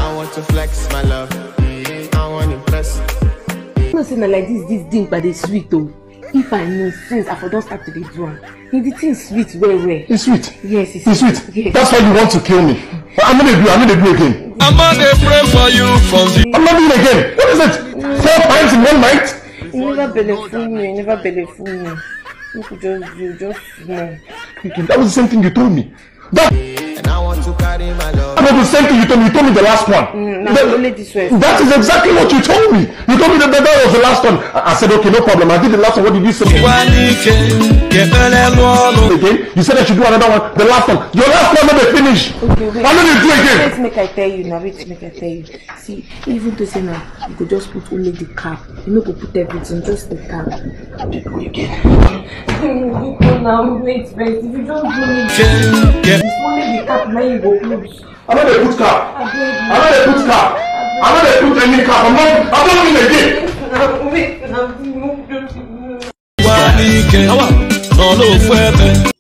I want to flex my love. I want to impress. No say like this thing by the sweet though. If I know since I don't start to the drum. The thing sweet very. It's sweet. Yes, it's sweet. Yes. That's why you want to kill me. I'm gonna do again. I'm gonna pray for you from the. I'm not doing it again. What is it? 4 times in one night? You never believe me. You never believe me. You could just no. That was the same thing you told me. And I want to carry my love. That was the same thing you told me. You told me the last one. Only this way. That is exactly what you told me. You told me that was the last one. I said, okay, no problem. I did the last one. What did you say? Again? You said I should do another one. The last one. Your last one never finished. Okay, wait. Why don't you do again? Wait, make I tell you now. Wait, make I tell you. See, even to say now, you could just put only the cap. You know, go put everything, just the cap. Do again. Now, wait. If you don't do it, it's only the cap. Now you go close. I'm not a put cap. I'm not a put cap. I'm not a put any cap. I'm not doing it again. No, no,